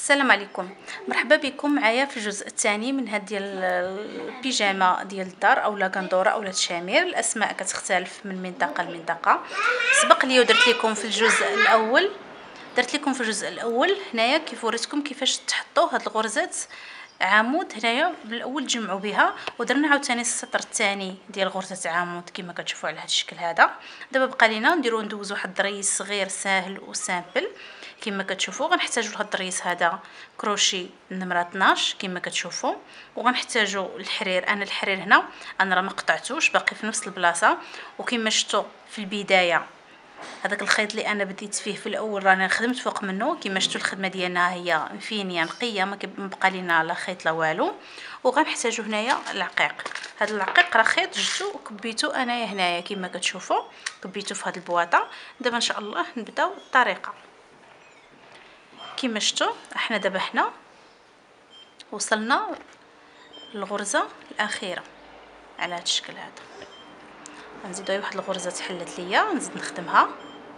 السلام عليكم. مرحبا بكم معايا في الجزء الثاني من هاد ديال البيجامه ديال الدار اولا غندوره اولا الشامير. الاسماء كتختلف من منطقه لمنطقه. سبق لي ودرت لكم في الجزء الاول هنايا كيف وريتكم كيفاش تحطوا هاد الغرزات عمود. هنايا بالاول تجمعوا بها ودرنا عاوتاني السطر الثاني ديال غرزه عمود كما كتشوفوا على هذا الشكل هذا. دابا بقى لينا ندوزو واحد الضريس صغير ساهل وسامبل كما كتشوفوا. غنحتاجوا لهاد الضريس هذا كروشي نمره 12 كما كتشوفوا، وغنحتاجوا الحرير. انا الحرير هنا انا راه ما قطعتوش، باقي في نفس البلاصه. وكما شفتوا في البدايه هذاك الخيط اللي انا بديت فيه في الاول راني خدمت فوق منه. كما شفتوا الخدمه ديالنا هي فينيه نقيه، ما بقى لينا لا خيط لا والو. وغنحتاجوا هنايا العقيق. هذا العقيق راه خيط جبتو وكبيتو انايا هنايا كما كتشوفوا، كبيتو في هذه البواطه. دابا ان شاء الله نبداو الطريقه. كما شفتوا احنا دابا هنا وصلنا للغرزه الاخيره على هذا الشكل هذا. غنزيدو واحد الغرزه تحلت ليا نزيد نخدمها.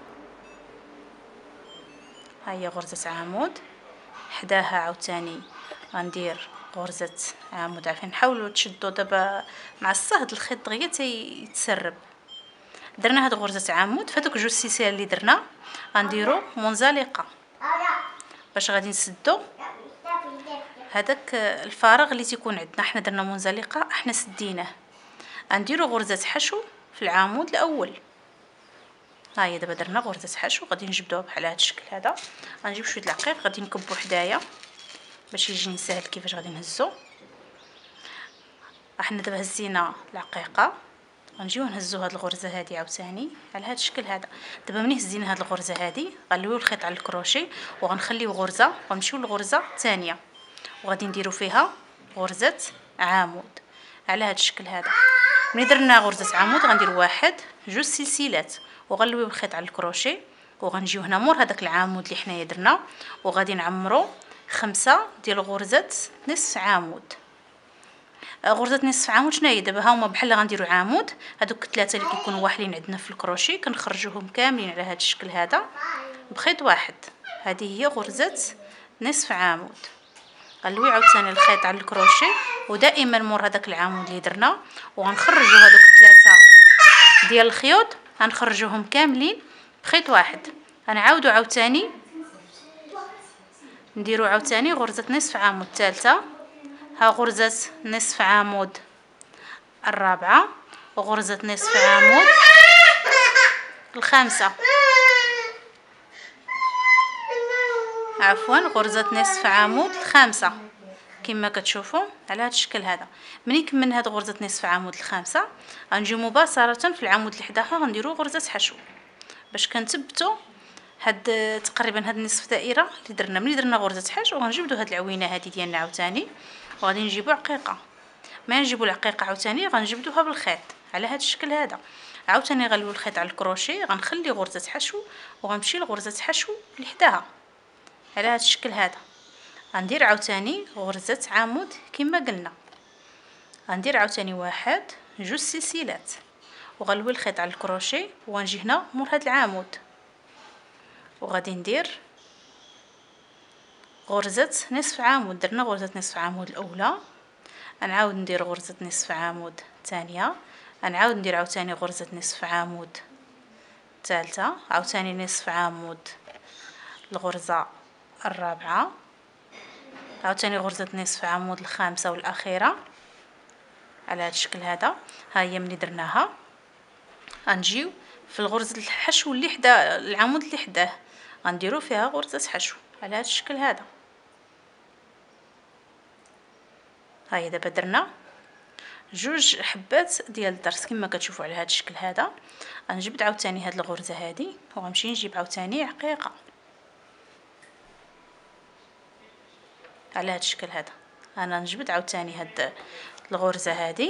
ها هي غرزه عمود، حداها عاوتاني غندير غرزه عمود. عارفين نحاولوا تشدوا دابا مع الصهد الخيط دغيا تيتسرب. درنا هاد غرزه عمود. فهادوك جوج سلسله اللي درنا غنديروا منزلقه باش غادي نسدو هذاك الفراغ اللي تيكون عندنا. حنا درنا منزلقه، احنا سديناه. غنديروا غرزه حشو في العمود الاول. ها هي دابا درنا غرزه حشو، غادي نجبدوها بحال هذا الشكل هذا. غنجيب شويه العقيق غادي نكبو حدايا باش يجيني ساهل كيفاش غادي نهزو. احنا دابا هزينا العقيقه، غنجيو نهزو هاد الغرزه هذه عاوتاني على هذا الشكل هذا. دابا ملي هزينا هاد الغرزه هذه غنلويو الخيط على الكروشي وغنخليو غرزه ونمشيو للغرزه الثانيه وغادي نديرو فيها غرزه عمود على هذا الشكل هذا. ملي درنا غرزه عمود غندير واحد جوج سلسلات وغنلويو الخيط على الكروشي وغنجيو هنا مور هذاك العمود اللي حنايا درنا وغادي نعمرو 5 ديال غرزه نصف عمود. غرزه نصف عمود شنو هي؟ دابا هاهما بحال غنديروا عمود. هذوك 3 اللي كيكونوا واحلين عندنا في الكروشي كنخرجوهم كاملين على هذا الشكل هذا بخيط واحد. هذه هي غرزه نصف عمود. غنلوي عاوتاني الخيط على الكروشي ودائما مور هذاك العمود اللي درنا وغنخرجوا هذوك 3 ديال الخيوط غنخرجوهم كاملين بخيط واحد. غنعاودوا عاوتاني نديروا عاوتاني غرزه نصف عمود الثالثه. ها غرزه نصف عمود الرابعه وغرزه نصف عمود الخامسه. عفوا غرزه نصف عمود الخامسه كما كتشوفوا على هذا الشكل هذا. ملي كملنا هاد غرزه نصف عمود الخامسه غنجيو مباشره في العمود اللي حداها غنديروا غرزه حشو باش كنثبتوا هاد تقريبا هاد نصف دائره اللي درنا. ملي درنا غرزه حشو غنجبدو هاد العوينه هذه ديالنا عاوتاني وغادي نجيبو عقيقه. ما نجيبو العقيقه عاوتاني غنجبدوها بالخيط على هذا الشكل هذا. عاوتاني غنلوي الخيط على الكروشي غنخلي غرزه حشو وغنمشي لغرزه حشو اللي حداها على هذا الشكل هذا. غندير عاوتاني غرزه عمود كما قلنا. غندير عاوتاني واحد جوج سلسلات وغنلوي الخيط على الكروشي وغنجي هنا مور هذا العمود وغادي ندير غرزه نصف عمود. درنا غرزه نصف عمود الاولى، غنعاود ندير غرزه نصف عمود الثانيه، غنعاود ندير عاوتاني غرزه نصف عمود الثالثه، عاوتاني نصف عمود الغرزه الرابعه، عاوتاني غرزه نصف عمود الخامسه والاخيره على هذا الشكل هذا. ها هي ملي درناها غنجيو في الغرزه الحشو اللي حدا العمود اللي حداه غنديروا فيها غرزه حشو على هذا الشكل هذا. ها هي دابا درنا جوج حبات ديال الضرس كما كتشوفوا على هذا الشكل هذا. غنجبد عاوتاني هاد الغرزه هذه وغنمشي نجيب عاوتاني عقيقه على هذا الشكل هذا. انا نجبد عاوتاني هاد الغرزه هذه،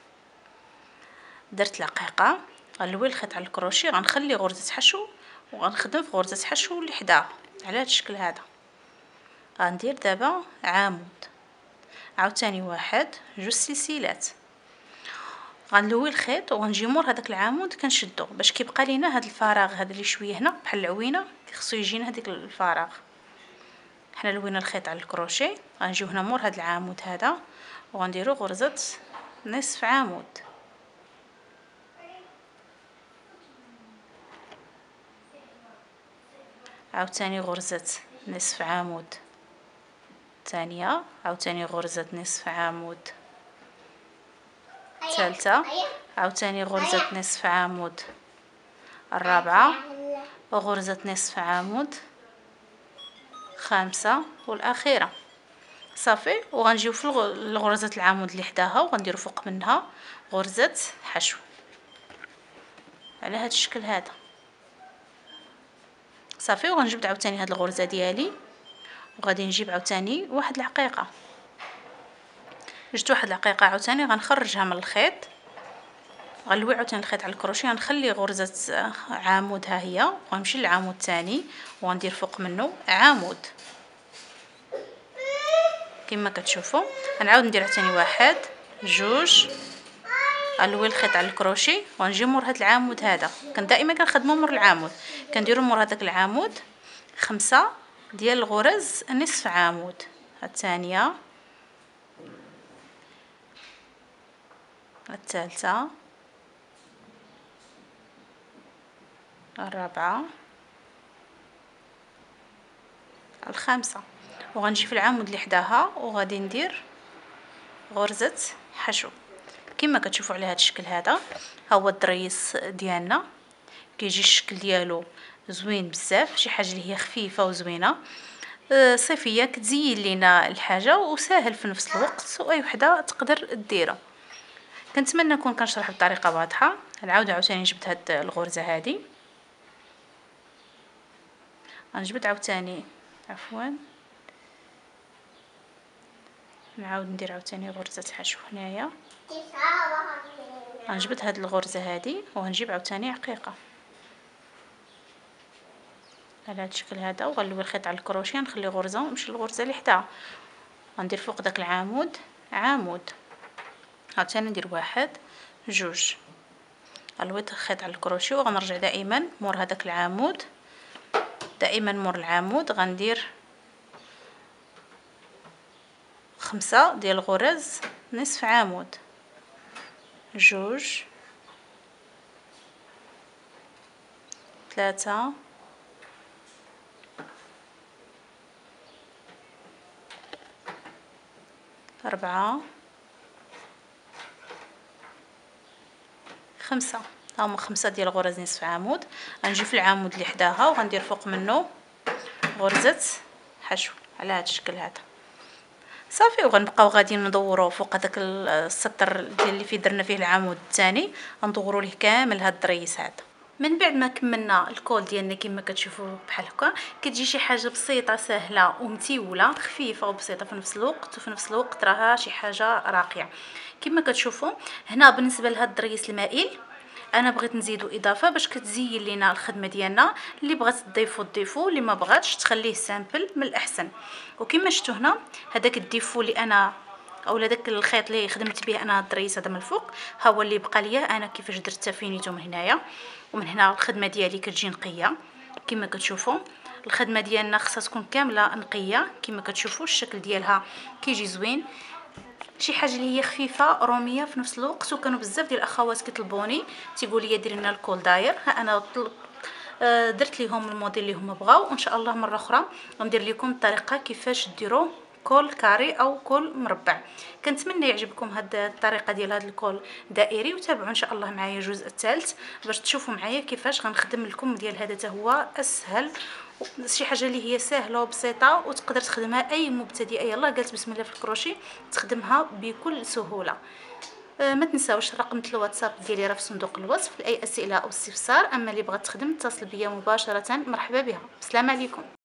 درت العقيقه، غنلوي الخيط على الكروشي غنخلي غرزه حشو وغنخدم في غرزه حشو اللي حداها على هذا الشكل هذا. غندير دابا عمود، عاوتاني واحد جوج سلسلات، غنلوي الخيط وغنجي مور هذاك العمود كنشدو باش كيبقى لينا هذا الفراغ هذا اللي شويه هنا بحال العوينه خصو يجينا هذيك الفراغ. حنا لوينا الخيط على الكروشي، غنجيو هنا مور هاد العمود هذا وغنديرو غرزة نصف عمود، عاوتاني غرزة نصف عمود ثانية، عاوتاني غرزة نصف عمود ثالثة، عاوتاني غرزة نصف عمود الرابعة، وغرزة نصف عمود خامسة والأخيرة. صافي، وغنجيو في غرزة العمود اللي حداها وغنديرو فوق منها غرزة حشو على هذا الشكل هذا. صافي، وغنجبد عاوتاني هاد الغرزة ديالي وغادي نجيب عاوتاني واحد العقيقة، جبت واحد العقيقة عاوتاني غنخرجها من الخيط، غنلوي عاوتاني الخيط على الكروشي، غنخلي غرزة عمود ها هي وغنمشي للعمود الثاني وغندير فوق منه عمود كما كتشوفوا. غنعاود ندير عاوتاني واحد جوج، غنلوي الخيط على الكروشي وغنجي مور هاد العمود هذا، دائما كنخدمو مور العمود، كنديرو مور هذاك العمود 5 ديال الغرز نصف عمود، الثانية الثالثة الرابعة الخامسة، وغنجي في العمود اللي حداها وغادي ندير غرزة حشو كما كتشوفوا على هذا الشكل هذا. ها هو الدريس ديالنا، كيجي الشكل ديالو زوين بزاف، شي حاجه اللي هي خفيفه وزوينه صيفيه، كتزين لينا الحاجه وسهل في نفس الوقت واي وحده تقدر ديرها. كنتمنى نكون كنشرح بطريقه واضحه. نعاود عاوتاني جبت هاد الغرزه هذه، غنجبد عاوتاني نعاود ندير عاوتاني غرزه حشو هنايا، غنجبد هاد الغرزه هذه وغنجيب عاوتاني عقيقه على هذا الشكل هذا، وغنلوي الخيط على الكروشيه، نخلي غرزه ونمشي للغرزه اللي حداها، غندير فوق داك العمود عمود، عاوتاني ندير واحد جوج، غنلوي الخيط على الكروشيه وغنرجع دائما مور هذاك العمود، دائما مور العمود غندير 5 ديال الغرز نصف عمود، جوج ثلاثة أربعة خمسة. هما 5 ديال الغرز نصف عمود، غنجي في العمود اللي حداها وغندير فوق منه غرزة حشو على هذا الشكل هذا. صافي، وغنبقاو غادي ندورو فوق هذاك السطر ديال اللي فيه درنا فيه العمود الثاني، غندورو ليه كامل هاد الدريس هذا. من بعد ما كملنا الكول ديالنا كما كتشوفوا بحال هكا، كتجي شي حاجه بسيطه سهله ومتيوله خفيفه وبسيطه في نفس الوقت، وفي نفس الوقت راها شي حاجه راقيه كما كتشوفوا هنا. بالنسبه لهاد الدريس المائل انا بغيت نزيدو اضافه باش كتزين لينا الخدمه ديالنا، اللي بغات تضيفو اللي ما بغاتش تخليه سامبل من الاحسن. وكما شفتوا هنا هذاك الديفو اللي انا اولا داك الخيط اللي خدمت به انا الدريس هذا من الفوق، ها هو اللي بقى ليا انا كيفاش درت فينيتو من هنايا، ومن هنا الخدمه ديالي كتجي نقيه كما كتشوفوا. الخدمه ديالنا خصها تكون كامله نقيه كما كتشوفوا، الشكل ديالها كيجي زوين، شي حاجه اللي هي خفيفه روميه في نفس الوقت. وكانوا بزاف ديال الاخوات كيطلبوني تيقول لي ديري لنا الكول داير، ها انا درت ليهم الموديل اللي هما بغاو، وان شاء الله مره اخرى غندير لكم الطريقه كيفاش ديروا كول كاري او كول مربع. كنتمنى يعجبكم هاد الطريقه ديال هاد الكول دائري، وتابعوا ان شاء الله معايا الجزء الثالث باش تشوفوا معايا كيفاش غنخدم لكم ديال هذا حتى هو اسهل، شي حاجه اللي هي سهله وبسيطه وتقدر تخدمها اي مبتدئه يلا قالت بسم الله في الكروشي تخدمها بكل سهوله. ما تنساوش رقم الواتساب ديالي راه في صندوق الوصف لاي اسئله او استفسار، اما اللي بغات تخدم اتصل بيا مباشره مرحبا بها. السلام عليكم.